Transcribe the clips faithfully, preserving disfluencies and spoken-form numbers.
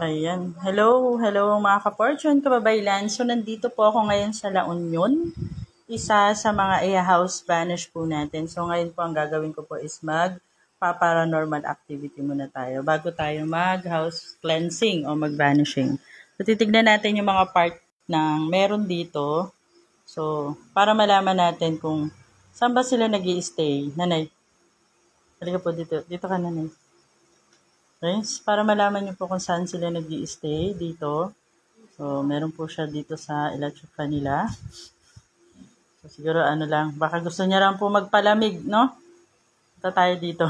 Ayan. Hello, hello mga ka-fortune, kababaylan. So, nandito po ako ngayon sa La Union. Isa sa mga i-house banish po natin. So, ngayon po ang gagawin ko po is mag-paranormal activity muna tayo bago tayo mag-house cleansing o mag-vanishing. So, titignan natin yung mga part ng meron dito. So, para malaman natin kung saan ba sila nag-i-stay. Nanay, halika po dito. Dito ka, nanay. Friends, para malaman niyo po kung saan sila nag-i-stay dito. So, meron po siya dito sa electric nila. So, siguro ano lang, baka gusto niya lang po magpalamig, no? Punta tayo dito.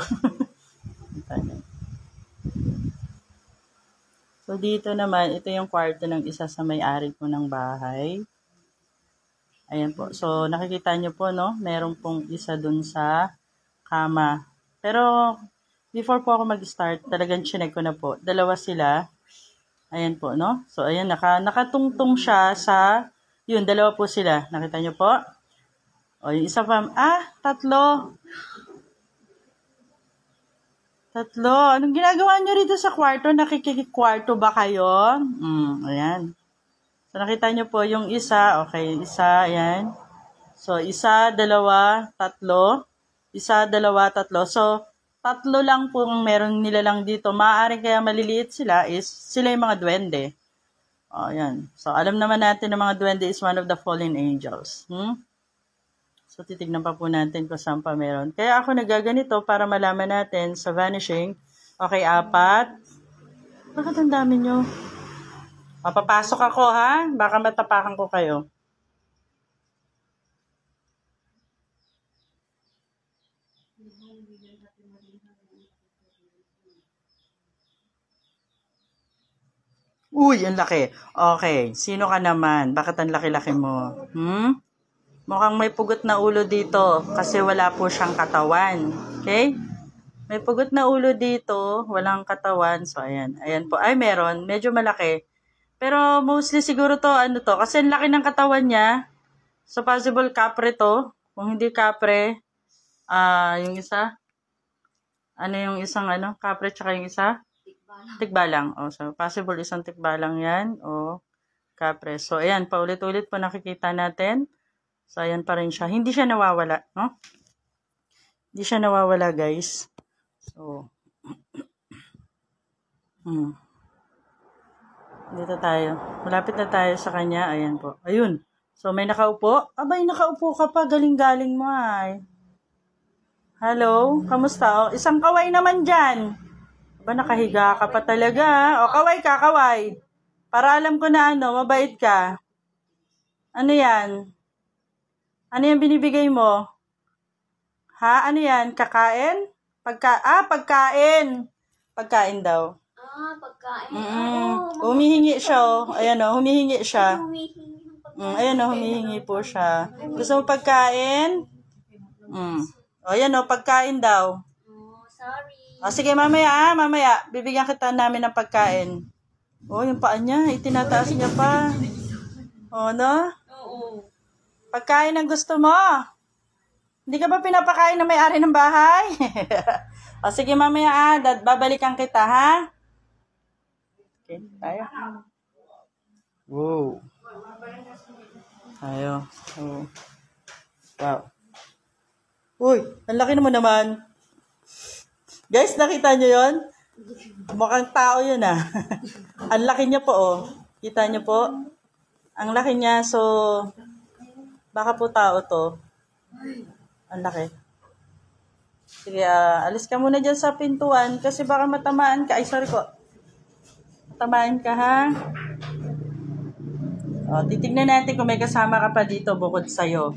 So, dito naman, ito yung kwarto ng isa sa may-ari po ng bahay. Ayan po. So, nakikita niyo po, no? Meron pong isa dun sa kama. Pero, before po ako mag-start, talagang chinek ko na po. Dalawa sila. Ayan po, no? So, ayan, naka, nakatungtong siya sa, yun, dalawa po sila. Nakita niyo po? O, yung isa pa, ah, tatlo. Tatlo. Anong ginagawa niyo rito sa kwarto? Nakikikwarto ba kayo? Hmm, ayan. So, nakita niyo po yung isa. Okay, isa, ayan. So, isa, dalawa, tatlo. Isa, dalawa, tatlo. So, tatlo lang po ang meron nila lang dito. Maaaring kaya maliliit sila is sila yung mga duwende. O, ayan. So, alam naman natin na mga duwende is one of the fallen angels. Hmm? So, titignan pa po natin kung saan pa meron. Kaya ako nagaganito para malaman natin sa vanishing. Okay, apat. Bakit ang dami nyo? Mapapasok ako, ha? Baka matapakan ko kayo. Uy, ang laki. Okay, sino ka naman? Bakit ang laki-laki mo? Hmm? Mukhang may pugot na ulo dito kasi wala po siyang katawan. Okay? May pugot na ulo dito, walang katawan. So, ayan. Ayan po. Ay, meron. Medyo malaki. Pero mostly siguro to, ano to, kasi ang laki ng katawan niya. So, possible kapre to. Kung hindi kapre, ah, uh, yung isa, ano yung isang ano, kapre tsaka yung isa? Tikbalang. O, so, possible isang tikbalang yan. O, kapre. So, ayan, paulit-ulit po nakikita natin. So, ayan pa rin siya. Hindi siya nawawala, no? Hindi siya nawawala, guys. So, hmm. Dito tayo. Malapit na tayo sa kanya. Ayan po. Ayun. So, may nakaupo. Abay, nakaupo ka pa. Galing-galing mo, ay. Hello? Kamusta? O, isang kaway naman dyan. Aba, nakahiga ka pa talaga. O, kaway ka, kaway. Para alam ko na ano, mabait ka. Ano yan? Ano yan binibigay mo? Ha? Ano yan? Kakain? Pagka ah, pagkain. Pagkain daw. Ah, pagkain. Mm-mm. Oh, humihingi siya, oh. Ayan, oh, humihingi siya. Mm, ayan, oh, humihingi po siya. Gusto mo pagkain? Mm. O, ayan, oh, pagkain daw. Oh, sorry. O, sige, mamaya, ah, mamaya. Bibigyan kita namin ng pagkain. Oh, yung paa niya, itinataas niya pa. O, no? Oo. Pagkain ang gusto mo. Hindi ka ba pinapakain na may-ari ng bahay? O, sige, mamaya, ah, dad, babalikan kita, ha? Okay, tayo. Wow. Tayo. Oh. Wow. Uy, ang laki naman naman. Guys, nakita nyo yun? Mukhang tao yun, ah. Ang laki niya po, oh. Kita nyo po? Ang laki niya, so, baka po tao to. Ang laki. Sige, uh, alis ka muna dyan sa pintuan kasi baka matamaan ka. Ay, sorry po. Matamaan ka, ha? O, titignan natin kung may kasama ka pa dito bukod sa'yo.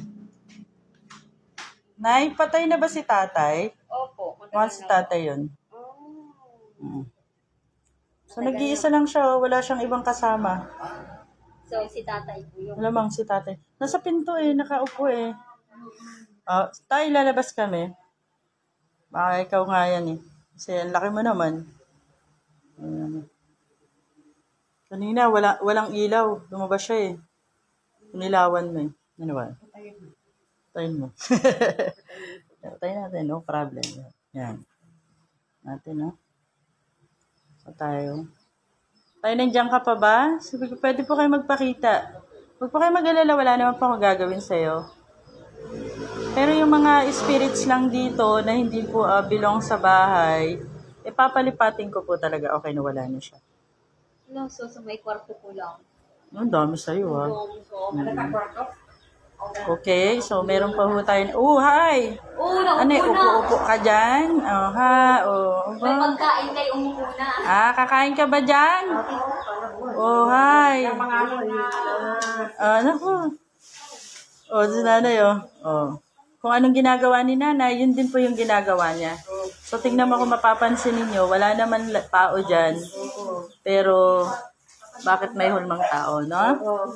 Nay, patay na ba si tatay? Opo. Mukhang si tatay yun. Oh. Mm. So, nag-iisa lang siya. Wala siyang ibang kasama. So, si tatay po yun. Malamang si tatay. Nasa pinto eh. Nakaupo eh. Oh, tayo lalabas kami. Baka ikaw nga yan eh. Kasi ang laki mo naman. Ayan. Kanina, wala, walang ilaw. Lumabas siya eh. Nilawan mo eh. Ano ba? Tayin mo. Tayin natin, no problem. Yan. Natin, no? So tayo. Tayo, nandiyan ka pa ba? Sabi ko, pwede po kayo magpakita. Huwag po kayo mag-alala, wala naman po ako gagawin sa'yo. Pero yung mga spirits lang dito na hindi po uh, belong sa bahay, eh papalipatin ko po talaga. Okay na, wala na siya. No, so, so may kwarto ko lang. Ang dami sa'yo, ah. So, so, kwarto? Okay, so meron pa po tayo. Oh, hi! Oo, naupo Ano, na. upo-upo ka dyan? Oh, ha? Oh, May pagkain kayo, umupo na. ah, kakain ka ba dyan? Oh, hi! Ah, naku. Oh, si nanay, oh. Oh. Kung anong ginagawa ni nanay, yun din po yung ginagawa niya. So, tingnan mo kung mapapansin ninyo, wala naman la- tao dyan. Pero, bakit may hulmang tao, no?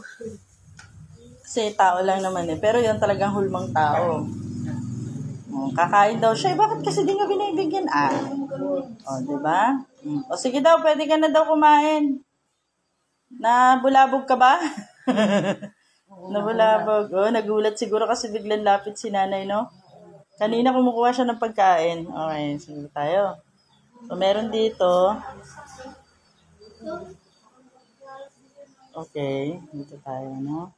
Kasi tao lang naman eh. Pero yun talagang hulmang tao. Oh, kakain daw siya. Eh, bakit kasi di nga binibigyan? Ah. O, oh, diba? Mm. O sige daw, pwede ka na daw kumain. Nabulabog ka ba? Nabulabog. Oh, nagulat siguro kasi biglang lapit si nanay, no? Kanina kumukuha siya ng pagkain. Okay, sige tayo. So, meron dito. Okay, dito tayo, no?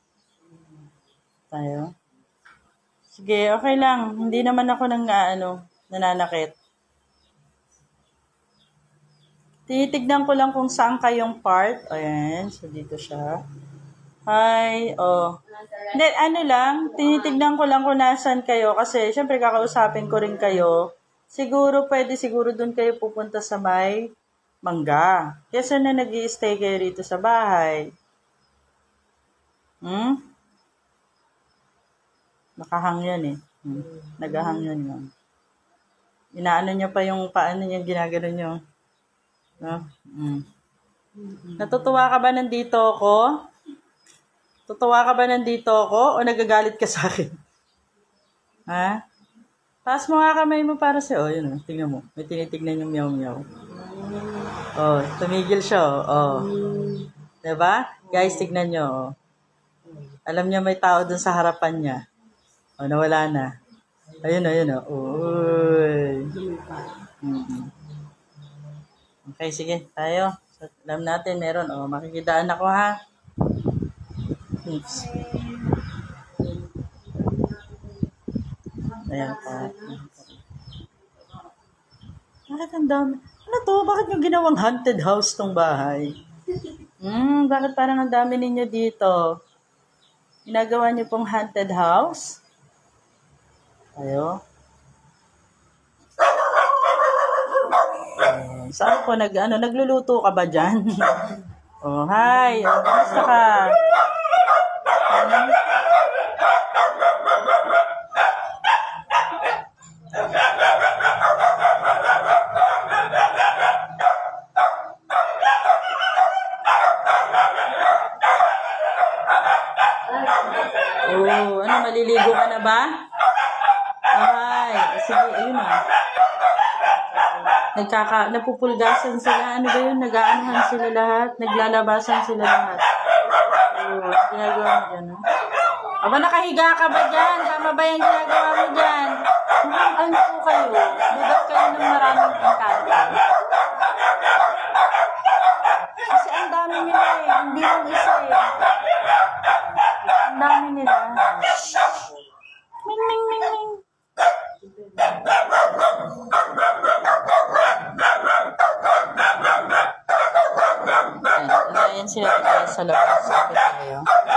Tayo. Sige, okay lang. Hindi naman ako nang ano, nananakit. Tinitignan ko lang kung saan kayong part. Ayan, so dito siya. Hi, oh. Hindi, ano lang, tinitignan ko lang kung nasan kayo kasi syempre kakausapin ko rin kayo. Siguro pwede siguro doon kayo pupunta sa may Mangga. Kasi na nag-i-stay kayo rito sa bahay. Hmm? Nakahang yun eh. Hmm. Nagahang yun yun. Inaano niya pa yung paano niya ginagano niyo. No? Hmm. Natutuwa ka ba nandito ako? Tutuwa ka ba nandito ako o nagagalit ka sa akin? Ha? Taas mo nga kamay mo para sa... Oh, yun. Tingnan mo. May tinitignan yung meow-meow. Oh, tumigil siya. Oh. Diba? Guys, tignan nyo. Oh. Alam niya may tao dun sa harapan niya. Oh, nawala na. Ayun, ayun. Oh. Uy. Mm-hmm. Okay, sige. Tayo. So, alam natin, meron. Oh, makikidaan ako, ha? Oops. Ayan pa. Bakit ang dami? Ano to? Bakit yung ginawang haunted house tong bahay? Hmm, bakit parang ang dami ninyo dito? Ginagawa niyo pong haunted house? Ayo. Uh, saan po nag, ano, nagluluto ka ba dyan? Oh, hi. Oh, kamusta ka? Hmm? Oh, ano, maliligo ka na ba? Ay, sige, ayun na. Nagkaka, napupulgasan sila, ano ba yun? Nag-aanahan sila lahat, naglalabasan sila lahat. Oh, ginagawa mo dyan, no? Aba, nakahiga ka ba dyan? Tama ba yung ginagawa mo dyan? Mukhang ano po kayo? Bugat kayo ng maraming engkanto. Kasi ang dami nila eh, hindi lang isa eh. Ang dami nila. Ming, ming, ming, ming. Ayan, ayan sila tayo sa labas. Sabi tayo.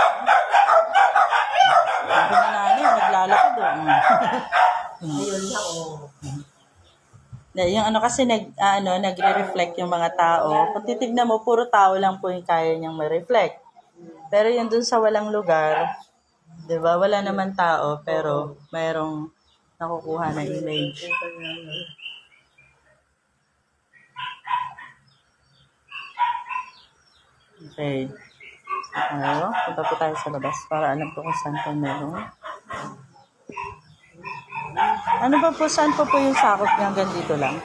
Sabi na nanay, naglalakad doon. Ayun na yung ano kasi nag uh, ano nagre-reflect yung mga tao. Kung titignan mo, puro tao lang po yung kaya niyang ma-reflect. Pero yung dun sa walang lugar, 'di ba? Wala naman tao pero mayroong nakukuha na image. Okay. Ayo, punta po tayo sa labas para alam ko kung saan pa meron. Ano ba po, saan po po yung sakop niya hanggang dito lang?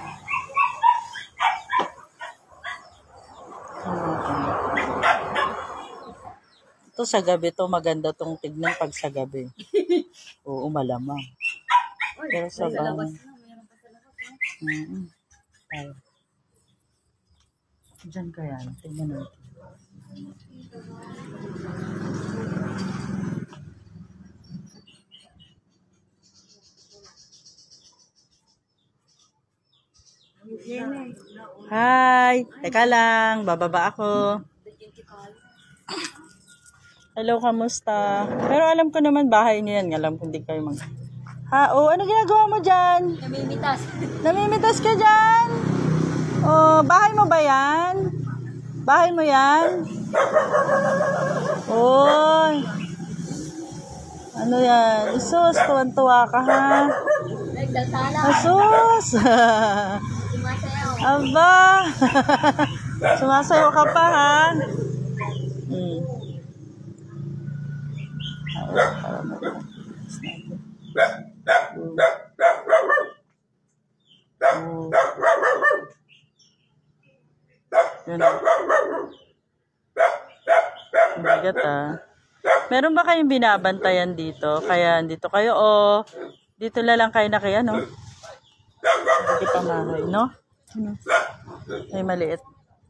Ito sa gabi to, maganda tong tignan pag sa gabi. Oo, malamang. Pero sa bang... Mm-hmm. Tayo. Diyan ka yan. Tingnan natin. Hi! Teka lang, bababa ako. Hello, kamusta? Pero alam ko naman bahay niyo yan. Alam ko hindi kayo mag... Ha? Oh, ano ginagawa mo dyan? Namimitas. Namimitas ka dyan? Oh, bahay mo ba yan? Bahay mo yan? Oh. Ano yan? Isus, tuwan-tuwa ka ha? Nagdalsala. Asus! Sumasayaw. Aba! Sumasayo ka pa ha? Hmm. Ayos, para mo. Oh. Yun. Bigat ah. Meron ba kayong binabantayan dito? Kaya dito kayo o dito na lang kayo na kaya, no? Hindi pa mahay, no? Ano? Ay, maliit.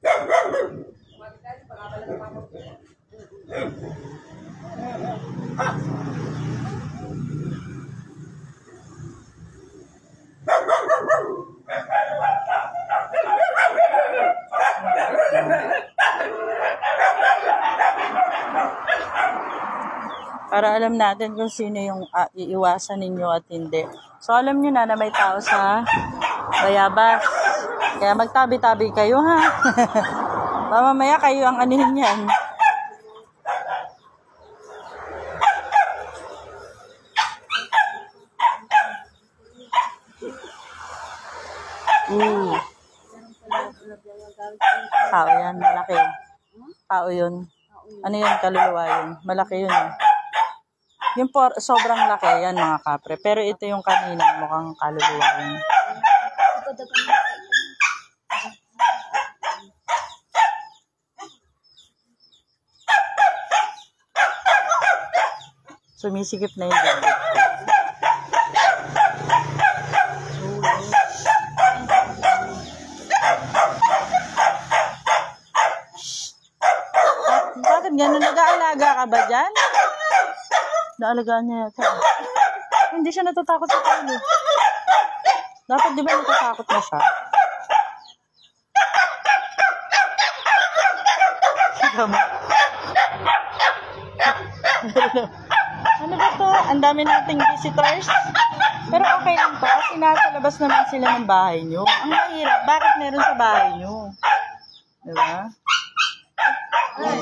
Para alam natin kung sino yung uh, iiwasan ninyo at hindi. So, alam nyo na na may tao sa Bayabas. Kaya magtabi-tabi kayo, ha? Mamamaya kayo ang anihin yan. Ooh. Tao yan, malaki. Tao yun. Ano yun, kaluluwa yun. Malaki yun. Eh. Yung por, sobrang laki yan mga kapre. Pero ito yung kanina, mukhang kaluluwa yun. Sumisikip na yung dagat. Bakit gano'n? Nag-aalaga ka ba dyan? Naalagaan niya yata. Hindi siya natatakot sa talo. Dapat di ba natatakot na siya? Ano ba to? Ang dami nating visitors. Pero okay lang to. Kasi nasa labas naman sila ng bahay nyo. Ang mahirap. Bakit meron sa bahay nyo? Diba? Ay.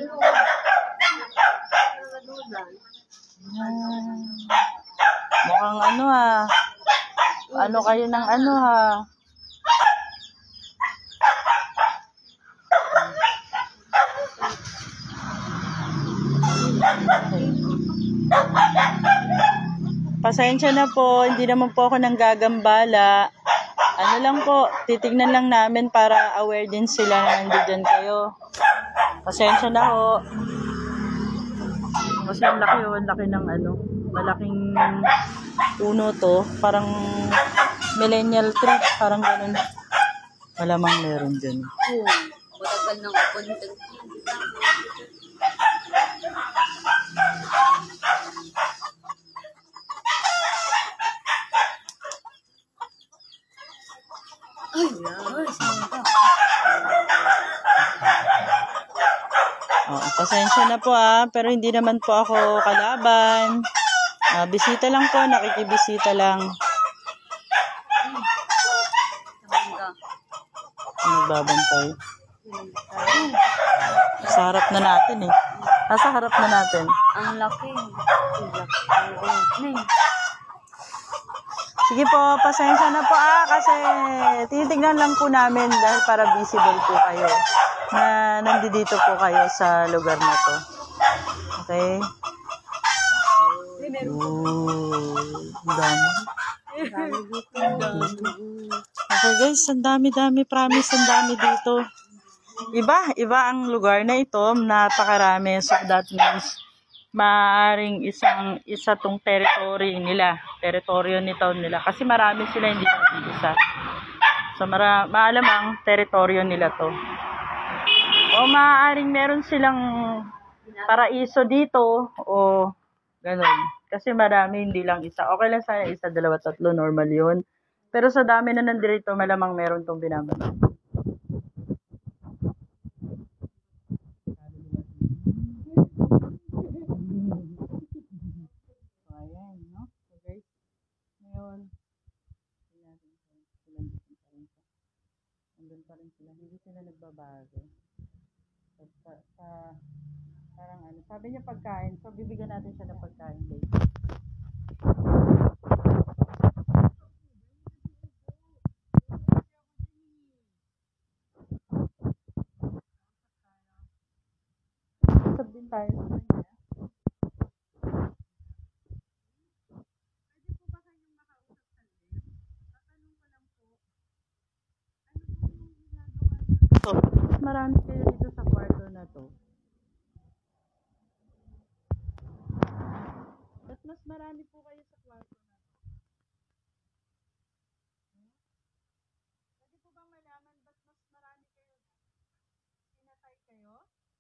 Hmm. Mukhang ano ha. Ano kayo ng ano ha. Pasensya na po, hindi naman po ako nang gagambala. Ano lang po, titignan lang namin para aware din sila na nandiyan kayo. Pasensya na ho. Kasi ang laki oh, ang laki ng ano, malaking puno to, parang millennial tree, parang ganun. Malamang meron dyan. Oo, matagal ng content. Ay, ay, saan Oh, pasensya na po ah, pero hindi naman po ako kalaban. Ah, bisita lang po, nakikibisita lang. Nagbabantay. Sa harap na natin eh. Nasa harap na natin. Ang laki. Ang laki. Sige po, pasensya na po ah, kasi titignan lang po namin dahil para visible po kayo na nandito po kayo sa lugar na to. Okay? Ooh, ang dami. Okay guys, ang dami-dami, promise, ang dami dito. Iba, iba ang lugar na ito, napakarami. So that means, maaaring isang, isa tong territory nila, teritoryo nito nila. Kasi marami sila, hindi lang isa. So mara, maalamang teritoryo nila to. O maaaring meron silang paraiso dito o ganun. Kasi marami, hindi lang isa. Okay lang sana isa, dalawa, tatlo, normal yun. Pero sa dami na nandito, malamang meron tong binababa. Ayan, no? So guys, ngayon, nandun pa rin sila. Hindi sila nagbabago. Sa, sa, sa parang ano, sabi niya pagkain. So, bibigyan natin siya ng pagkain later. Usap din tayo sa kanya. So, mas marami kayo dito sa kwarto na to. At mas marami po kayo sa kwarto na to. Hmm? Pwede po bang malaman ba't mas marami kayo? Pinatay kayo?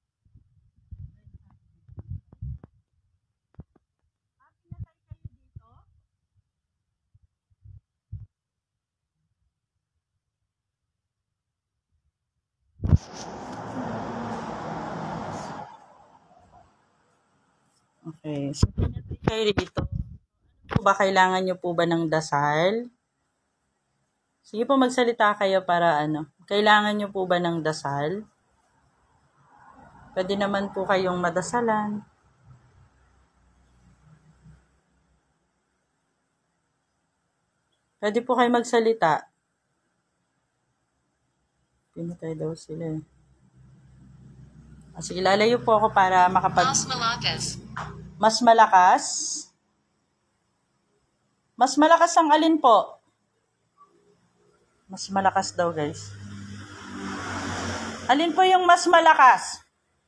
Ah, pinatay kayo dito? Okay. So, pinatay kayo dito. Ano po ba? Kailangan nyo po ba ng dasal? Sige po, magsalita kayo para ano. Kailangan nyo po ba ng dasal? Pwede naman po kayong madasalan. Pwede po kayo magsalita. Pinatay daw sila eh. Ah, sige, lalayo po ako para makapag... Mas malakas. Mas malakas? Mas malakas ang alin po? Mas malakas daw, guys. Alin po yung mas malakas?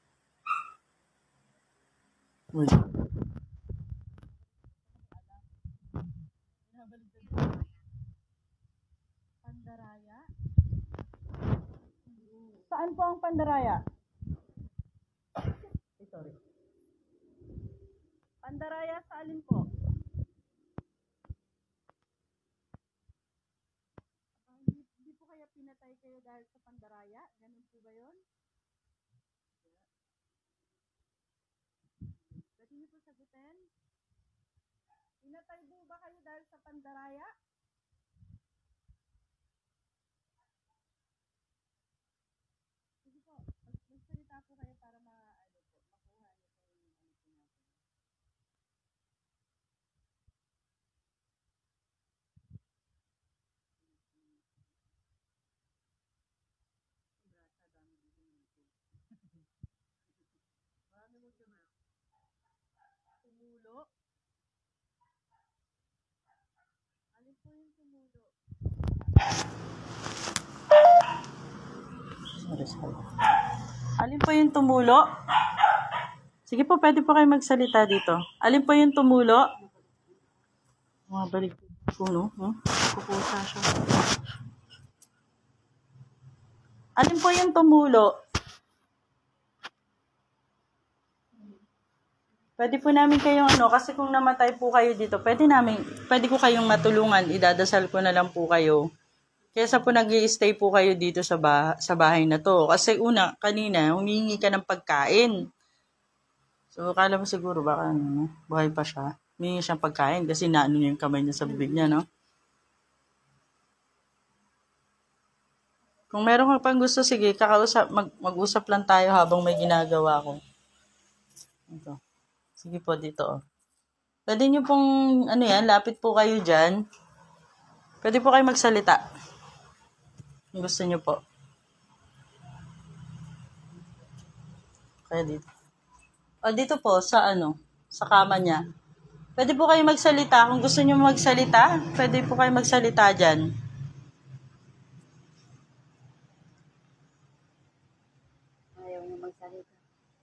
Uy. Pandaraya? Saan po ang Pandaraya? Eh, sorry. Pandaraya sa alin po? Ah, hindi, hindi po kaya pinatay kayo dahil sa Pandaraya? Ganun po ba yun? Pwede niyo po sagutin? Pinatay po ba kayo dahil sa Pandaraya? Sige po, mag- magsalita po kayo para ma, ano po, makuha niyo po yung ano po natin. Brasa, dami dito nito. Marami mo siya na. Tumulo. Alin po yung tumulo? Sorry, sorry. Alin po yung tumulo? Sige po, pwede po kayo magsalita dito. Alin po yung tumulo? Mga balik po, no? Huh? Kukusa siya. Alin po yung tumulo? Pwede po namin kayong ano, kasi kung namatay po kayo dito, pwede namin, pwede ko kayong matulungan, idadasal ko na lang po kayo. Kaysa po nag-i-stay po kayo dito sa, bah- sa bahay na to. Kasi una, kanina, humingi ka ng pagkain. So, akala mo siguro baka ano, buhay pa siya. Humingi siyang pagkain kasi naano niya yung kamay niya sa bibig niya, no? Kung meron ka pang gusto, sige, kakausap, mag, mag-usap lang tayo habang may ginagawa ko. Ito. Sige po, dito, oh. Pwede niyo pong, ano yan, lapit po kayo dyan. Pwede po kayo magsalita. Kung gusto niyo po. Kaya dito. O, dito po, sa ano, sa kama niya. Pwede po kayo magsalita. Kung gusto niyo magsalita, pwede po kayo magsalita dyan. Ayaw niya magsalita.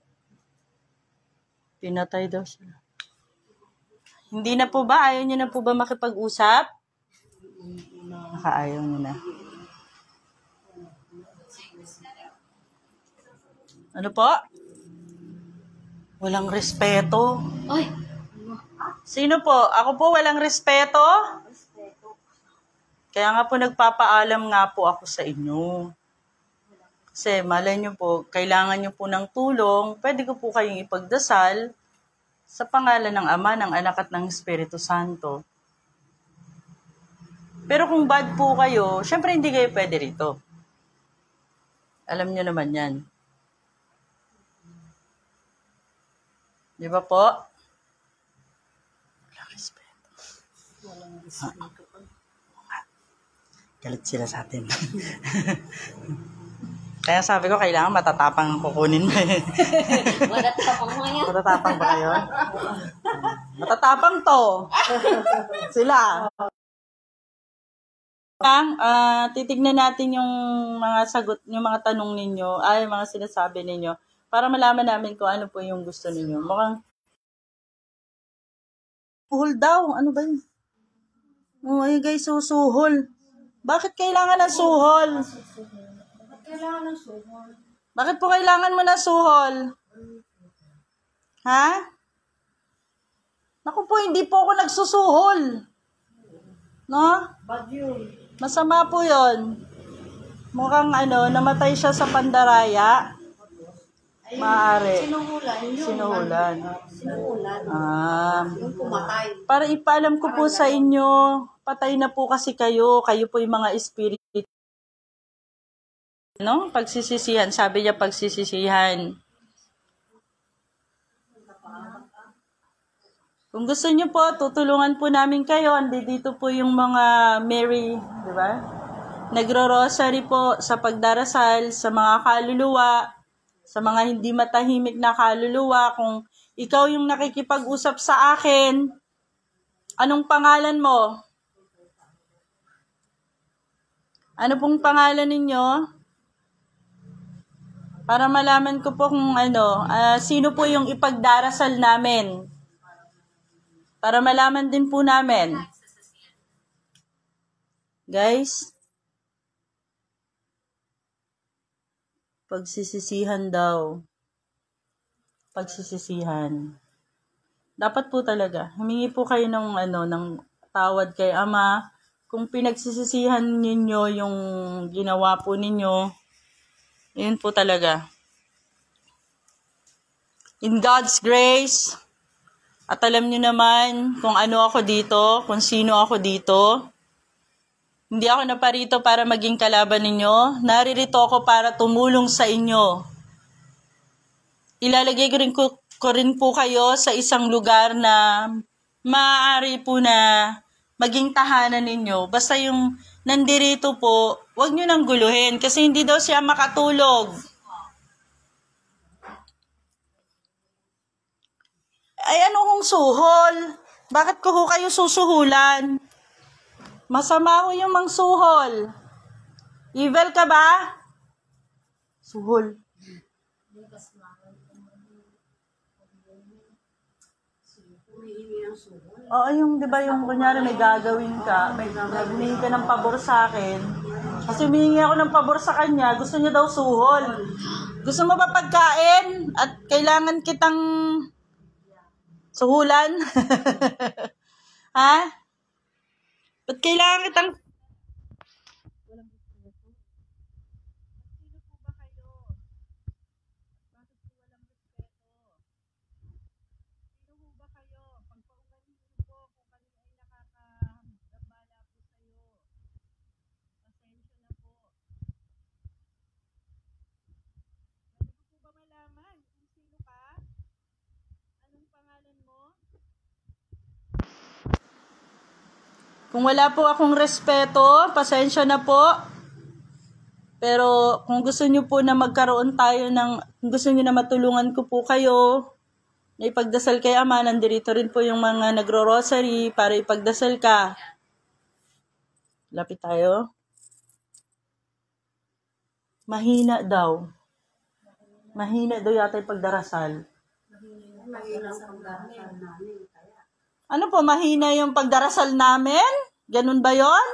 Pinatay daw sila. Hindi na po ba? Ayaw niyo na po ba makipag-usap? Nakaayaw niyo na. Ano po? Walang respeto. Ay! Sino po? Ako po walang respeto? Kaya nga po nagpapaalam nga po ako sa inyo. Kasi malay nyo po, kailangan nyo po ng tulong, pwede ko po kayong ipagdasal sa pangalan ng Ama, ng Anak at ng Espiritu Santo. Pero kung bad po kayo, syempre hindi kayo pwede rito. Alam nyo naman yan. Di ba po? Walang respeto. Walang respeto. Galit sila sa atin. Kaya sabi ko, kailangan matatapang ang kukunin mo. Matatapang mo yan. Matatapang ba kayo? Matatapang to. Sila. Ang uh, titignan natin yung mga sagot, yung mga tanong ninyo, ay mga sinasabi ninyo, para malaman namin kung ano po yung gusto ninyo. Mukhang suhol daw. Ano ba yun? Oh, ayun guys, susuhol. Bakit kailangan ng suhol? Bakit kailangan ng suhol? Bakit po kailangan mo ng suhol? Ha? Naku po, hindi po ako nagsusuhol. No? Bad yun. Masama po yon. Mukhang ano, namatay siya sa pandaraya. Ay, Maaari. sinuhulan yun. Sinuhulan. Sinuhulan. Ah. Yung pumatay. Para ipaalam ko po sa inyo, patay na po kasi kayo. Kayo po yung mga espiritu. No? Pagsisisihan. Sabi niya pagsisisihan. Kung gusto niyo po, tutulungan po namin kayo. Andi dito po yung mga Mary, di ba? Nagro-rosary po sa pagdarasal sa mga kaluluwa, sa mga hindi matahimik na kaluluwa. Kung ikaw yung nakikipag-usap sa akin, anong pangalan mo? Ano pong pangalan ninyo? Para malaman ko po kung ano, uh, sino po yung ipagdarasal namin. Para malaman din po namin. Guys, pagsisisihan daw. Pagsisisihan. Dapat po talaga, humingi po kayo ng, ano, ng tawad kay Ama. Kung pinagsisisihan ninyo yung ginawa po ninyo, yun po talaga. In God's grace, at alam nyo naman kung ano ako dito, kung sino ako dito. Hindi ako naparito para maging kalaban ninyo. Naririto ako para tumulong sa inyo. Ilalagay ko rin, ko, ko rin po kayo sa isang lugar na maaari po na maging tahanan ninyo. Basta yung nandirito po, huwag nyo nang guluhin kasi hindi daw siya makatulog. Ay, ano hong suhol? Bakit ko ho kayo susuhulan? Masama ho yung mang suhol. Evil ka ba? Suhol. Oo, yung, di ba, yung kunyari may gagawin ka, may humingi ka ng pabor sa akin. Kasi humingi ako ng pabor sa kanya, gusto niya daw suhol. Gusto mo ba pagkain? At kailangan kitang suhulan? Ha? Ba't kailangan kitang... Walang respeto. Sino po ba kayo? Bakit po walang respeto? Sino po ba kayo? Pagpaugaling niyo po kung kami ay nakakagambala po sa'yo. Pasensya na po. Pwede ko po ba malaman kung sino ka? Anong pangalan mo? Kung wala po akong respeto, pasensya na po. Pero kung gusto niyo po na magkaroon tayo ng, kung gusto niyo na matulungan ko po kayo, na ipagdasal kay Ama, nandirito rin po yung mga nagro-rosary para ipagdasal ka. Lapit tayo. Mahina daw. Mahina daw yata yung pagdarasal. Mahina ang pagdarasal namin. Ano po, mahina yung pagdarasal namin? Ganun ba yon?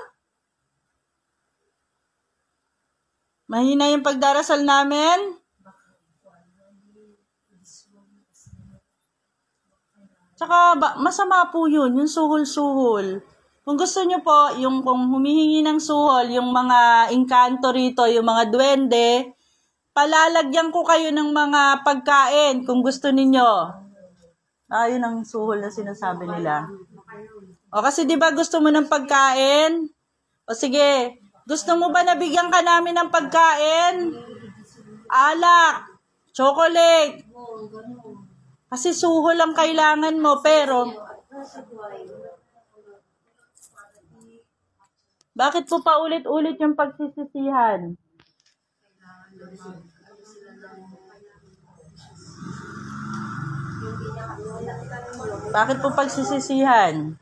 Mahina yung pagdarasal namin? Tsaka ba, masama po yun, yung suhol-suhol. Kung gusto nyo po, yung kung humihingi ng suhol, yung mga engkanto rito, yung mga duwende, palalagyan ko kayo ng mga pagkain kung gusto ninyo. Ah, yun ang suhol na sinasabi nila. O kasi di ba gusto mo ng pagkain? O sige, gusto mo ba nabigyan ka namin ng pagkain? Alak, chocolate. Kasi suhol ang kailangan mo, pero bakit po pa ulit-ulit yung pagsisisihan? Bakit po pagsisisihan?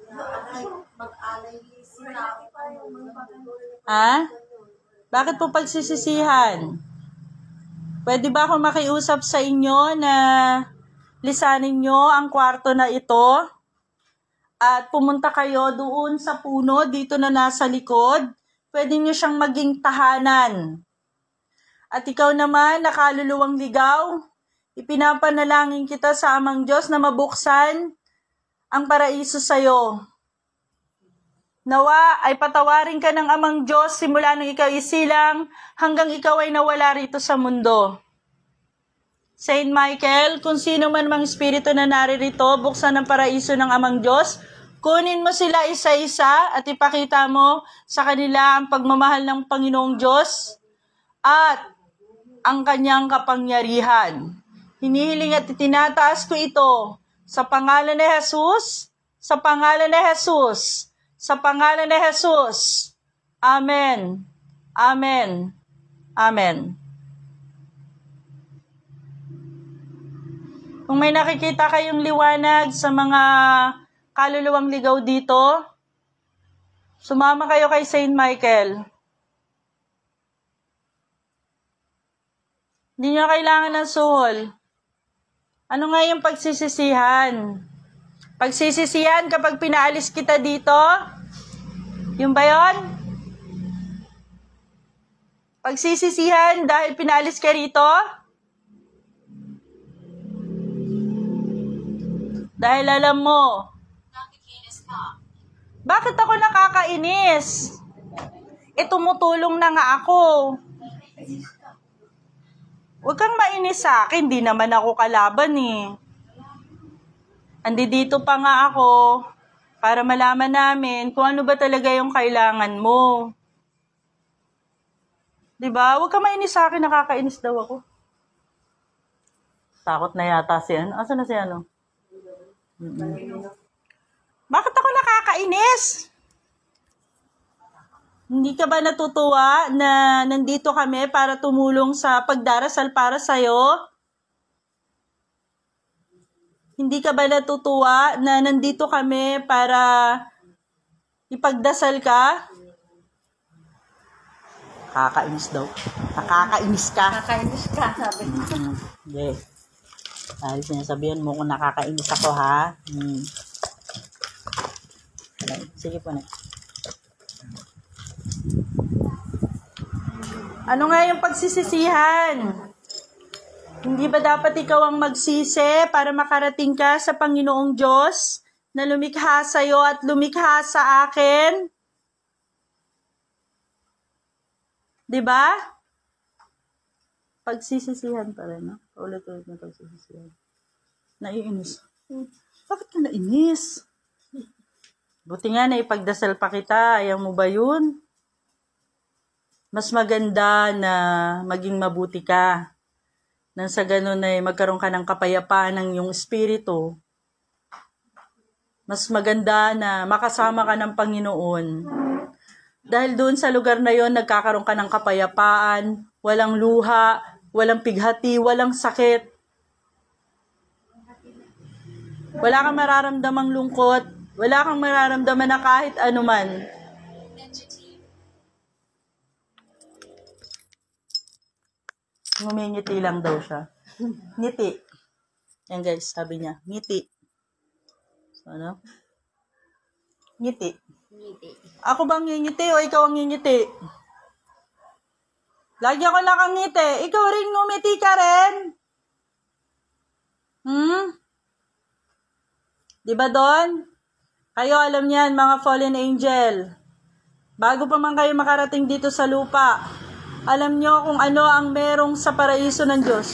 Ha? Bakit po pagsisisihan? Pwede ba ako makiusap sa inyo na lisanin nyo ang kwarto na ito at pumunta kayo doon sa puno dito na nasa likod? Pwede nyo siyang maging tahanan. At ikaw naman, nakaluluwang ligaw, ipinapanalangin kita sa Amang Diyos na mabuksan ang paraiso sa'yo. Nawa ay patawarin ka ng Amang Diyos simula nung ikaw isilang hanggang ikaw ay nawala rito sa mundo. Saint Michael, kung sino man mang espiritu na naririto, buksan ang paraiso ng Amang Diyos, kunin mo sila isa-isa at ipakita mo sa kanila ang pagmamahal ng Panginoong Diyos at ang kanyang kapangyarihan. Hinihiling at itinataas ko ito sa pangalan ni Jesus, sa pangalan ni Jesus, sa pangalan ni Jesus. Amen. Amen. Amen. Kung may nakikita kayong liwanag sa mga kaluluwang ligaw dito, sumama kayo kay Saint Michael. Hindi nyo kailangan ng suhol. Ano nga yung pagsisisihan? Pagsisisihan kapag pinaalis kita dito? Yung ba yun? Pagsisisihan dahil pinaalis ka rito? Dahil alam mo, bakit ako nakakainis? E tumutulong na nga ako. Huwag kang mainis sa akin, di naman ako kalaban eh. Andi dito pa nga ako para malaman namin kung ano ba talaga yung kailangan mo. Diba? Huwag kang mainis sa akin, nakakainis daw ako. Takot na yata si ano. Asa na si ano? Mm-hmm. Bakit ako nakakainis? Hindi ka ba natutuwa na nandito kami para tumulong sa pagdarasal para sa'yo? Hindi ka ba natutuwa na nandito kami para ipagdasal ka? Nakakainis daw. Nakakainis ka. Nakakainis ka, sabi ko. Mm-hmm. Yeah. Dahil sinasabihan mo kung nakakainis ako, ha? Hmm. Sige po na. Ano nga yung pagsisisihan? Hindi ba dapat ikaw ang magsisi para makarating ka sa Panginoong Diyos na lumikha sa iyo at lumikha sa akin? Diba? Pagsisisihan pa rin, no? Ulit-ulit na pagsisisihan. Naiinis. Bakit ka nainis? Buti nga na ipagdasal pa kita. Ayaw mo ba yun? Mas maganda na maging mabuti ka. Nang sa ganun ay magkaroon ka ng kapayapaan ng iyong espiritu. Mas maganda na makasama ka ng Panginoon. Dahil doon sa lugar na yon nagkakaroon ka ng kapayapaan, walang luha, walang pighati, walang sakit. Wala kang mararamdamang lungkot, wala kang mararamdaman na kahit anuman. Ngumingiti lang daw siya. Ngiti. Yan guys, sabi niya, ngiti. So, ano? Ngiti. Ngiti. Ako bang ngingiti o ikaw ang ngingiti? Lagi ako nakangiti. Ikaw rin ngumiti ka rin. Hmm? Di ba Don? Kayo alam niyan, mga fallen angel. Bago pa man kayo makarating dito sa lupa, alam nyo kung ano ang merong sa paraiso ng Diyos.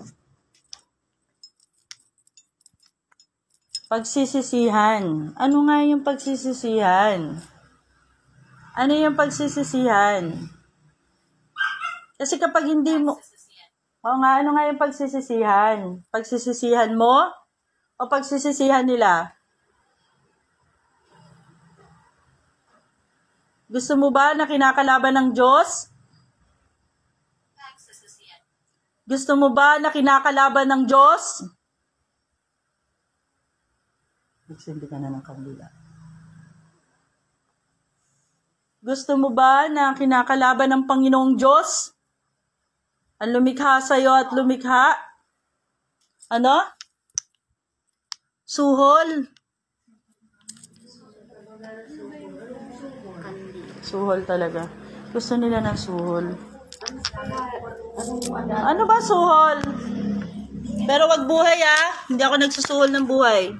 Pagsisisihan. Ano nga yung pagsisisihan? Ano yung pagsisisihan? Kasi kapag hindi mo... O nga, ano nga yung pagsisisihan? Pagsisisihan mo? O pagsisisihan nila? Gusto mo ba na kinakalaban ng Diyos? Gusto mo ba na kinakalaban ng Diyos? Nagsindi ka na ng kandila. Gusto mo ba na kinakalaban ng Panginoong Diyos? Ang lumikha sa'yo at lumikha? Ano? Suhol? Suhol talaga. Gusto nila ng suhol. Ano ba suhol? Pero wag buhay ah. Hindi ako nagsusuhol ng buhay.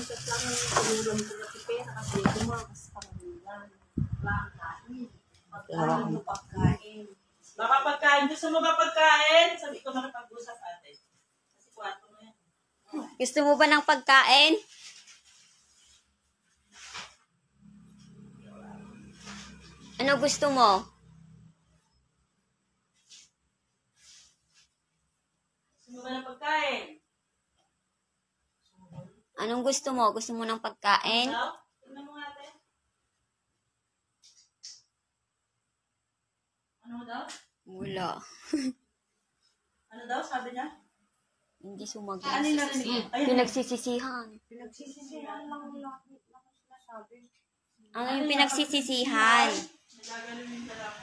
Baka pagkain. Gusto mo ba pagkain? Sabi ko makipag-usap ate. Kasi kwarto mo yan. Gusto mo ba ng pagkain? Ano gusto mo? Gusto mo ba ng pagkain? Anong gusto mo? Gusto mo ng pagkain? Ano? Tingnan mo ate. Ano daw? Wala. Ano daw sabi niya? Hindi sumagot. Ano yung narinig mo? Ayun. Pinagsisisihan. Pinagsisisihan lang lang lang sinasabi. Ano yung pinagsisisihan? Nagagaling ka lang.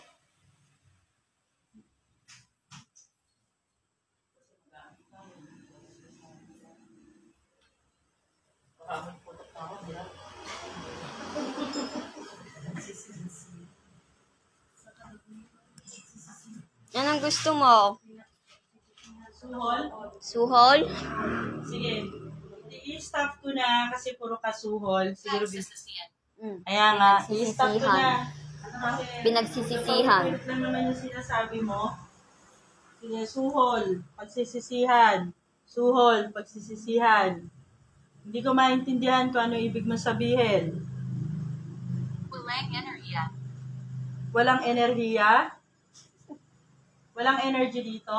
Anong gusto mo? Suhol? Suhol? Sige. I-stop ko na kasi puro kasuhol. Siguro bin... Mm. Ayan nga, i-stop ko na. Kasi Pinagsisisihan. wait lang naman yung sinasabi mo. Sige, suhol, pagsisisihan. Suhol, pagsisisihan. Hindi ko maintindihan kung ano ibig mo sabihin. Walang enerhiya. Walang enerhiya? Walang energy dito?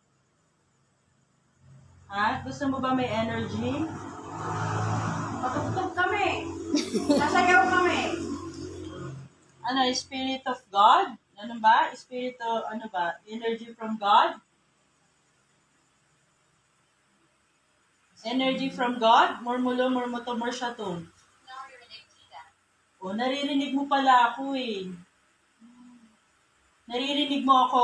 Ha? Gusto mo ba may energy? Patugtog kami. Sasayaw kami. Ano, Spirit of God? Ano ba? Spirit of, ano ba? Energy from God? Energy from God? Murmulo, murmuto, mursyatum. O, naririnig mo pala ako eh. Naririnig mo ako.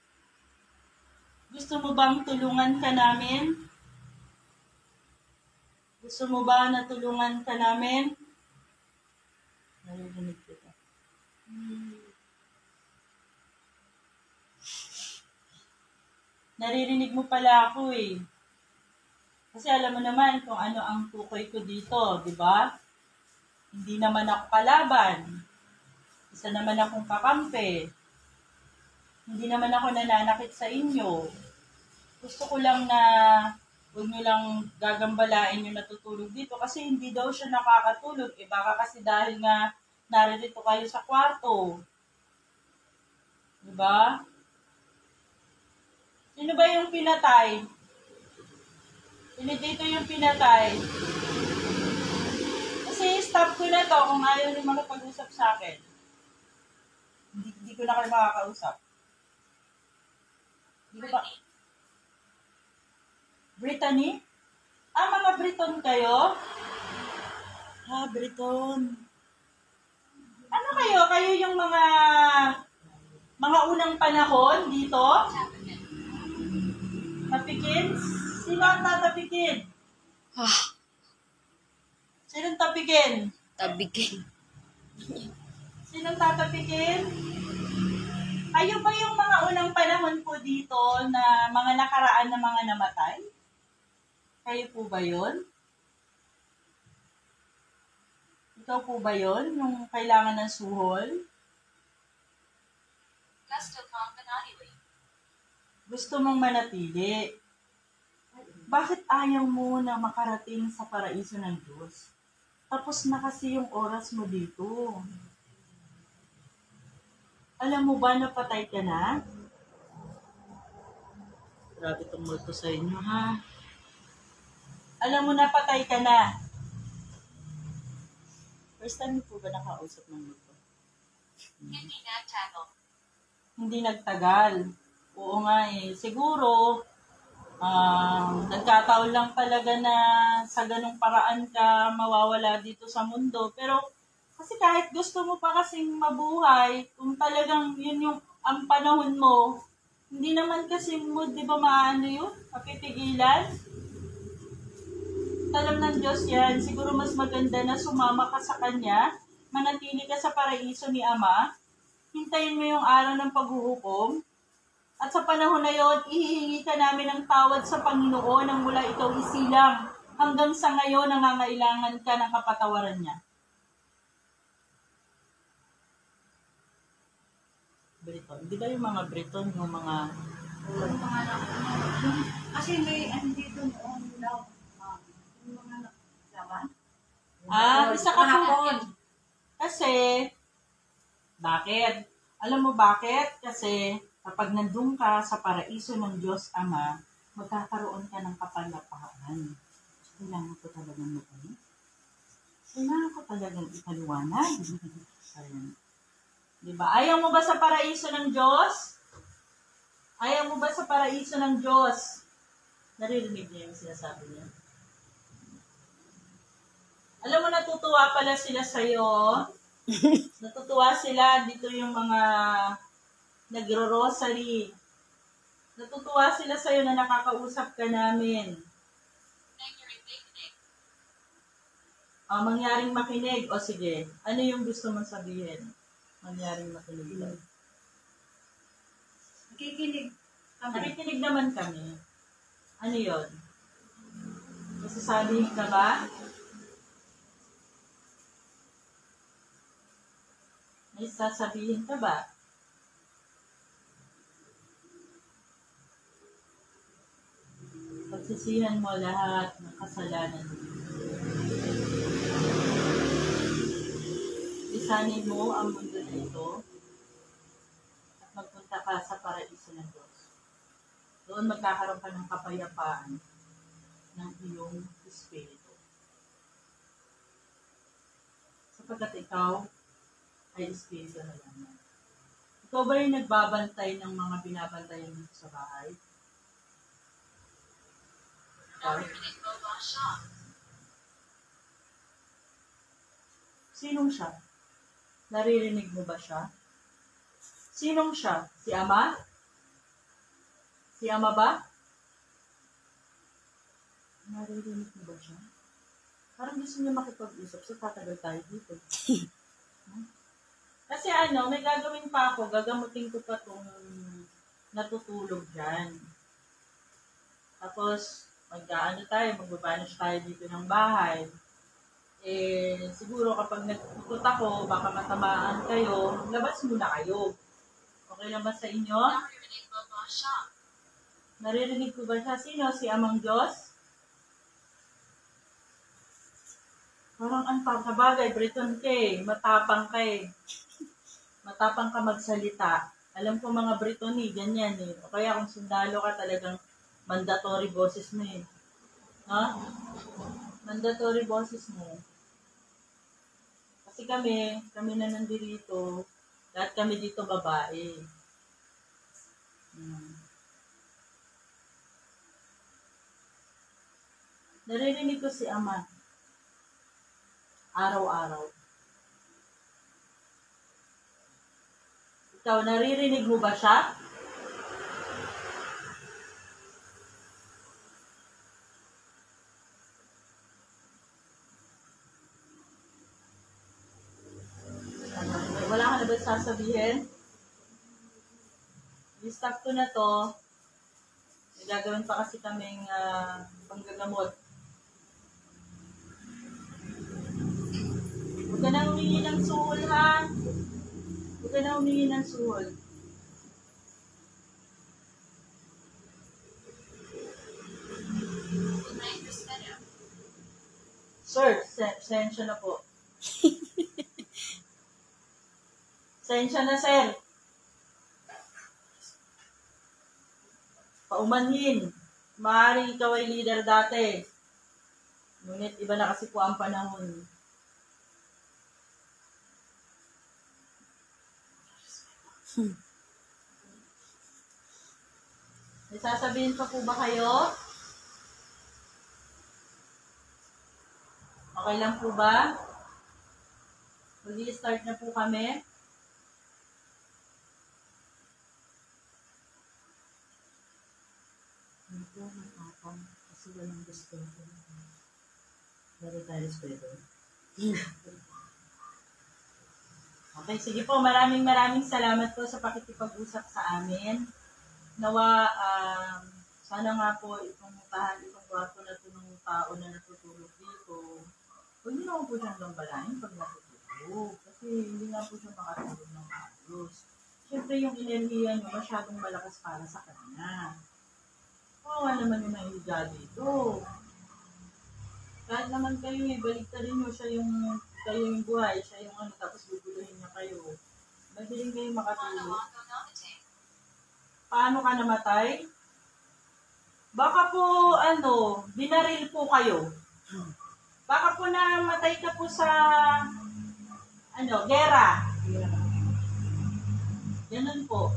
Gusto mo bang tulungan ka namin? Gusto mo ba na tulungan ka namin? Naririnig kita. Naririnig mo pala ako eh. Kasi alam mo naman kung ano ang tukoy ko dito, di ba? Hindi naman ako kalaban. Isa naman akong kakampi. Hindi naman ako nananakit sa inyo. Gusto ko lang na huwag nyo lang gagambalain yung natutulog dito kasi hindi daw siya nakakatulog. Eh baka kasi dahil nga narito kayo sa kwarto. Diba? Sino ba yung pinatay? Sino dito yung pinatay? Kasi stop ko na to kung ayaw nyo makapag-usap sa akin. Hindi, hindi ko na kayo makakausap. Hindi ko ba? Brittany? Ah, mga Briton kayo? Ah, Briton. Ano kayo? Kayo yung mga mga unang panahon dito? Tapikin? Sino ang tatapikin? Ah, Sinong tapikin? tabigin. Sinong tatapikin? Kayo ba yung mga unang panahon po dito na mga nakaraan na mga namatay? Kayo po ba yun? Ikaw po ba yun? Yung kailangan ng suhol? Gusto kong manatili. Gusto mong manatili? Bakit ayaw mo na makarating sa paraiso ng Diyos? Tapos na kasi yung oras mo dito. Alam mo ba na patay ka na? Grabe itong multo sa inyo, ha? Alam mo na patay ka na. First time po ba nakausap ng multo? Hindi nagtagal. Hindi nagtagal. Oo nga eh. Siguro, um, nagkataon lang talaga na sa ganong paraan ka mawawala dito sa mundo. Pero, kasi kahit gusto mo pa kasing mabuhay, kung talagang yun yung ang panahon mo, hindi naman kasi mo, di ba maano yun? Mapipigilan? Alam ng Diyos yan, siguro mas maganda na sumama ka sa Kanya, manatili ka sa paraiso ni Ama, hintayin mo yung araw ng paghuhukom, at sa panahon na yon, ihihingi ka namin ng tawad sa Panginoon nang mula ikaw isilang, hanggang sa ngayon nangangailangan ka ng kapatawaran niya. Briton. Di ba yung mga Briton, yung mga... Yung mga anak ko. Kasi may ano dito noon daw. ah, Yung mga anak laban. Ah, isa ka po. Kahapon. Kasi, bakit? Alam mo bakit? Kasi, kapag nandun ka sa paraiso ng Diyos Ama, magkakaroon ka ng kapayapaan. Kailangan ko talagang mag-ano? Kailangan ko talagang ipaliwanag. Ayan. Diba? Ayaw mo ba sa paraiso ng Diyos? Ayaw mo ba sa paraiso ng Diyos? Naririnig niya yung sinasabi niya. Alam mo, natutuwa pala sila sa'yo. Natutuwa sila. Dito yung mga nagro-rosary. Natutuwa sila sa'yo na nakakausap ka namin. Ah, mangyaring makinig. O sige, ano yung gusto mong sabihin? Mangyaring makinig lang. Nakikinig kami. Nakikinig naman kami. Ano yun? Masasabihin ka ba? May sasabihin ka ba? Pagsisihan mo lahat ng kasalanan mo. Lisanin mo ang mundo na ito at magpunta ka sa paraiso ng Diyos. Doon magkakaroon ka ng kapayapaan ng iyong espiritu. Sapagkat ikaw ay espiritu na lamang. Ikaw ba yung nagbabantay ng mga binabantayan dito sa bahay? Naririnig mo ba siya? Sinong siya? Naririnig mo ba siya? Sinong siya? Si Ama? Si Ama ba? Naririnig mo ba siya? Parang gusto niya makipag-usap, so tatagal tayo dito. Hmm? Kasi ano, may gagawin pa ako, gagamutin ko pa itong natutulog dyan. Tapos, mag-ano tayo, magbabanish tayo dito ng bahay. Eh, siguro kapag nagpukot ako, baka matamaan kayo, labas muna kayo. Okay lang ba sa inyo? Naririnig mo ba siya? Naririnig ko ba siya? Sino? Si Amang Diyos? Parang ang pagkabagay, Briton ka eh. Matapang ka eh. Matapang ka magsalita. Alam ko mga Briton eh, ganyan eh. O kaya kung sundalo ka talagang mandatory boses mo eh. Ha? Mandatory boses mo. Kasi kami, kami na nandito, lahat kami dito babae. Hmm. Naririnig ko si Ama. Araw-araw. Ikaw, naririnig mo ba siya? Wala ka na ba sasabihin? I-stop ko na to. Gagawin pa kasi kaming uh, panggagamot. Huwag ka na humingi ng suhol, ha? Huwag ka na humingi ng suhol. Sir, sen- sensya na po. Sensya na, sir. Paumanhin. Maaaring ikaw ay leader dati. Ngunit iba na kasi po ang panahon. Hmm. May sasabihin pa po ba kayo? Okay lang po ba? Mag-i-start na po kami. Hindi po matapang kasi walang gusto ko. Dari tayo respeto. Okay, sige po. Maraming maraming salamat po sa pakikipag-usap sa amin. Nawa, um, sana nga po itong tahan, itong kwarto na ito ng tao na natutulog dito. Huwag niyo naman po siyang gambalain pag natutulog. Kasi hindi nga po siya makatulog ng ayos. Siyempre yung enerhiya niyo masyadong malakas para sa kanya. Oo nga naman yung nahihiga dito. Kahit naman kayo eh, baliktarin niyo siya yung, kayo yung buhay, siya yung ano, tapos guguluhin niya kayo. Madaling kayo makatulog. Paano ka namatay? Baka po, ano, binaril po kayo. Baka po namatay ka po sa, ano, gera. Ganun po.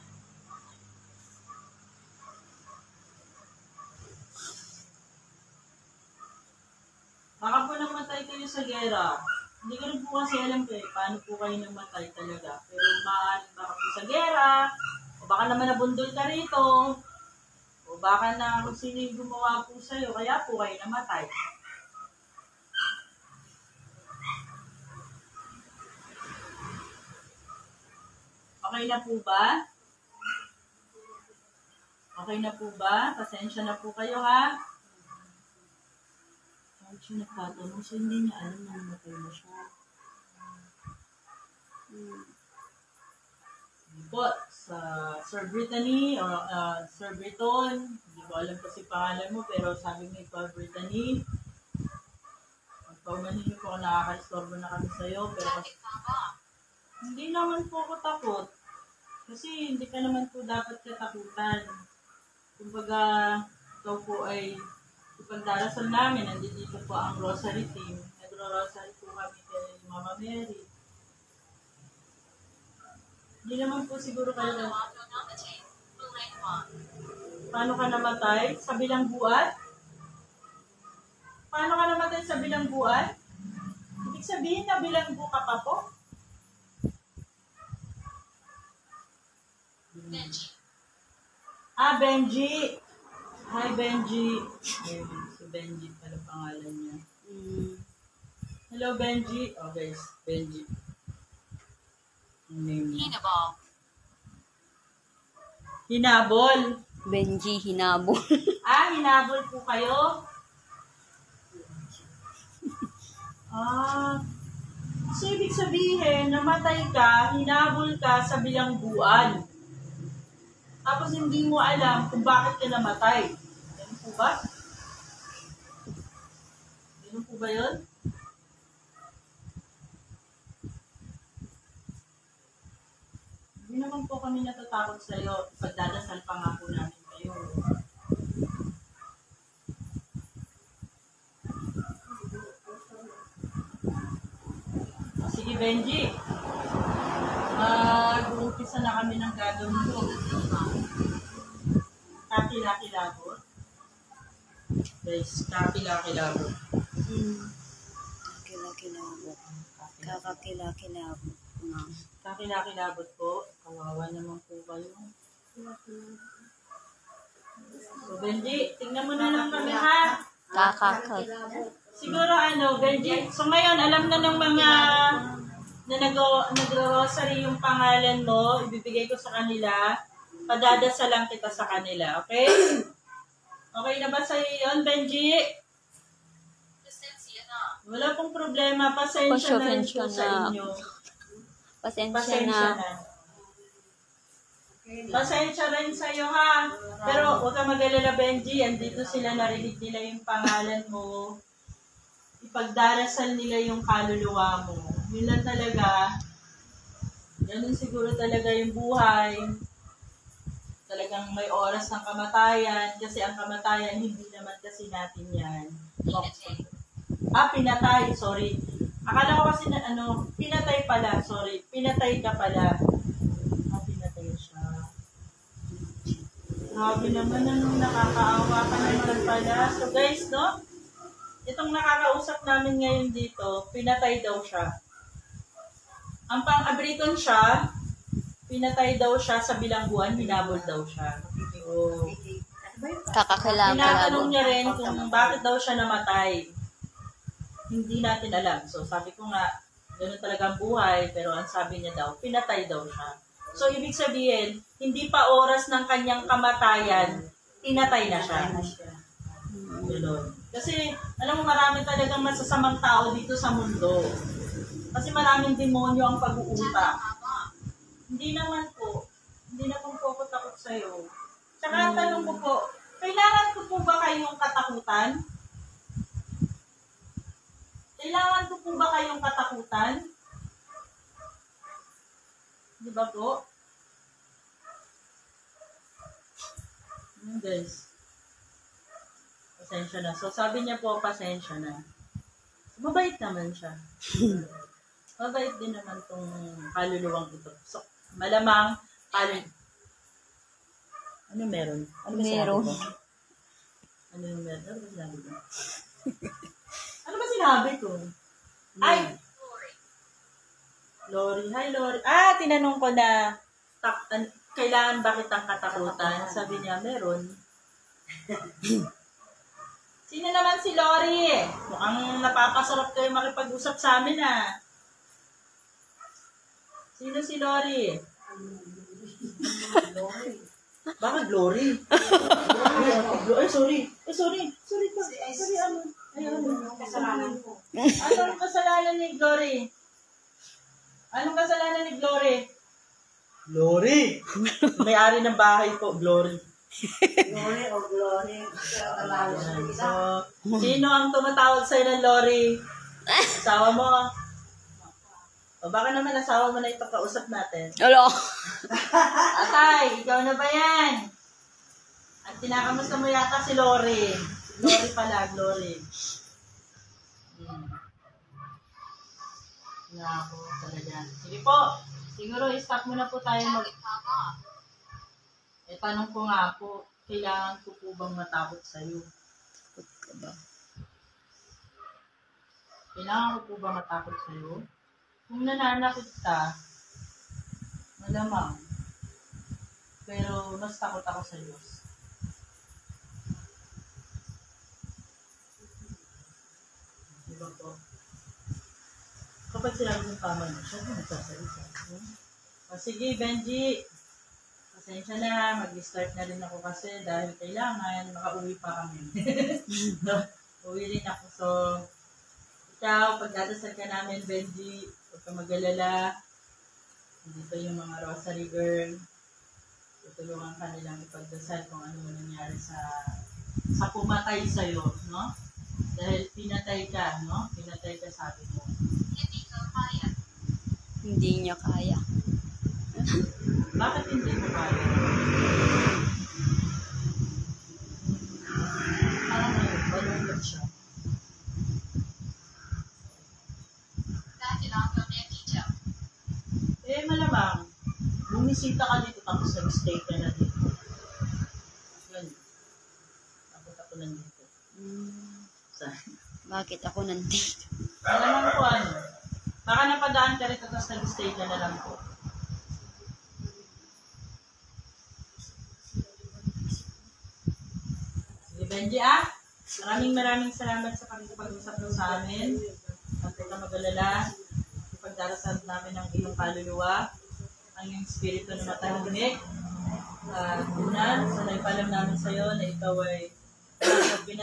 Baka po namatay kayo sa gera. Hindi ko rin po kasi alam kayo paano po kayo namatay talaga. Pero maaaring baka po sa gera, o baka naman nabundol ka rito, o baka na kung sino yung gumawa po sa'yo, kaya po kayo namatay. Okay na po ba? Okay na po ba? Pasensya na po kayo, ha? Kahit siya nagtatanong siya, hindi niya alam na namatay na siya. Hmm. Po, sa Sir Brittany, o uh, Sir Britton, hindi ko alam kasi pangalan mo, pero sabi mo ikaw, Brittany, magpaumanin niyo po kung nakaka-istorbo na kami sa'yo, pero kasi, hindi naman po ako takot. Kasi hindi ka naman po dapat katakutan. Kumbaga, ikaw po ay ipagdarasal namin, nandito po ang Rosary team. Nagro-Rosary po kami kay Mama Mary. Hindi naman po siguro kayo na... Paano ka namatay? Sa bilangguan? Paano ka namatay sa bilangguan? Ibig sabihin na bilanggo ka pa po? Benji. Ah, Benji. Hi, Benji. Ayun, si Benji pala pangalan niya. Hmm. Hello, Benji. Oh, guys, Benji. Ang name niya. Hinaball. Hinabol. Benji hinabol. Ah, hinabol po kayo? Ah, so ibig sabihin, namatay ka, hinabol ka sa bilangguan. Tapos hindi mo alam kung bakit ka namatay. Ganun po ba? Ganun po ba yun? Hindi naman po kami natatakot sa iyo. Pagdadasal pa nga po namin kayo. O, sige, Benji. Mag-uumpisa na kami ng gagawin ko. Kakilakilabot. Guys, kakilakilabot. Hmm. Kakilakilabot. Kakakilakilabot. Nga. Kakilakilabot po. Kawawa naman po kayo. So, Benji, tingnan mo na lang kami, ha? Kakakag. Siguro ano, Benji, so ngayon, alam na ng mga na nag- nagro-rosary yung pangalan mo, ibibigay ko sa kanila, padadasa lang kita sa kanila, okay? Okay na ba sa'yo yun, Benji? Pasensya na. Wala pong problema. Pasensya na rin po Pasensya sa na. inyo. Pasensya, Pasensya na. na. Pasensya rin sa'yo, ha? Pero huwag kang mag-alala, Benji. Andito sila, narinig nila yung pangalan mo. Ipagdarasal nila yung kaluluwa mo. Yun lang talaga. Ganun siguro talaga yung buhay. Talagang may oras ng kamatayan. Kasi ang kamatayan, hindi naman kasi natin yan. Pinatay. Ah, pinatay. Sorry. Akala ko kasi na, ano, pinatay pala. Sorry. Pinatay ka pala. Ah, pinatay siya. Grabe naman, ano, nakakaawa ka naman pala. So guys, no? Itong nakakausap namin ngayon dito, pinatay daw siya. Ang pang-abriton siya, pinatay daw siya sa bilangguan, hinabol daw siya. So, Kakakilala. tinatanong niya rin kung bakit daw siya namatay. Hindi natin alam. So, sabi ko nga, gano'n talaga ang buhay, pero ang sabi niya daw, pinatay daw siya. So, ibig sabihin, hindi pa oras ng kanyang kamatayan, pinatay na siya. Gano'n. Kasi, alam mo, marami talagang masasamang tao dito sa mundo. Kasi maraming demonyo ang pag-uutak. Hindi naman po. Hindi na po po ako takot sa'yo. Tsaka ang tanong ko po, kailangan ko po ba kayong katakutan? Kailangan ko po ba kayong katakutan? Di ba po? Ano guys? Pasensya na. So sabi niya po, pasensya na. Mabait naman siya. Mabait din naman tong kaluluwang ito. So, malamang, kalul... Ano meron? Ano ba Meron. sinabi ko? Ano yung meron? Ano ba sinabi ko? Ano ba sinabi ko? Ay! Lori. Hi, Lori. Ah, tinanong ko na, tak, an, kailangan ba kitang katakutan? Sabi niya, meron. Sino naman si Lori? Mukhang napapasarap kayo makipag-usap sa amin, ah. Sino si Lori? Bakit Glory? Ay, sorry. Ay, sorry. Sorry po. Sorry, ano? Ay, ano? Kasalanan ko. Anong kasalanan ni Glory? Anong kasalanan ni Glory? Glory! May-ari ng bahay po, Glory. Glory o glory. Ayan. So, sino ang tumatawag sa'yo ng Lori? Asawa mo? O baka naman asawa mo na ito kausap natin. Alo. Atay, ikaw na ba yan? At tinakamusta mo yata si Lori. Si Lori pala, Glory. Hmm. Nga po, talaga. Sige po, siguro i-stop muna po tayo mag... Eh, tanong ko nga po, kailangan ko po bang matakot sa'yo? Kailangan ko po ba matakot sa'yo? Kung nananakit ka, malamang. Pero mas takot ako sa Diyos. Diba po? Kapag sinabi ng tama niya, siya yung nagsasalita. O sige, Benji. Pasensya na, mag-start na rin ako kasi dahil kailangan makauwi pa kami. No, uwi rin ako. So, ikaw, pagdadasal ka namin, Benji, huwag ka mag-alala. Dito yung mga rosary girl. Tutulungan ka nilang ipagdasal kung ano man nangyari sa sa pumatay sa'yo, no? Dahil pinatay ka, no? Pinatay ka, sabi mo. Hindi ko kaya. Hindi niya kaya. Bakit hindi mo kaya? Parang ngayon, balunod siya. Dahil ako na dito. Eh, malamang, bumisita ka dito tapos nag-stay ka na dito. Yan. Tapos ako nandito. Hmm, Sa, bakit ako nandito? malamang po ano, baka napadaan ka rito tapos nag-stay ka na lang po. Sige, Benji, ah. Maraming maraming salamat sa pagkipag-usap mo sa amin. At huwag ka mag-alala. Ipagdarasal namin ang iyong kaluluwa, ang iyong spirito na matahimik. Uh, una, sanay pa lang namin sa iyo na ikaw ay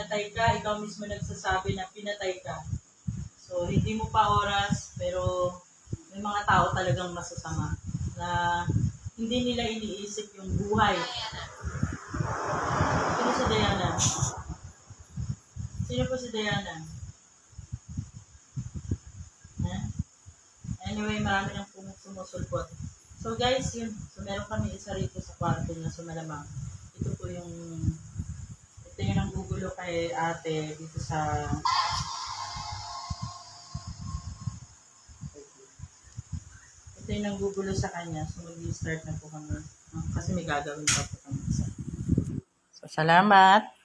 pinatay ka, ikaw mismo nagsasabi na pinatay ka. So, hindi mo pa oras, pero may mga tao talagang masasama na hindi nila iniisip yung buhay. Sino si Diana? Sino po si Diana? Ha? Anyway, marami nang pum- sumusulpot. So guys, yun. So meron kami isa rito sa kwarto niya. So malamang, ito po yung, ito yung nanggugulo kay ate dito sa, ito yung nanggugulo sa kanya. So mag-start na po kami. Kasi may gagawin pa po kami. So salamat.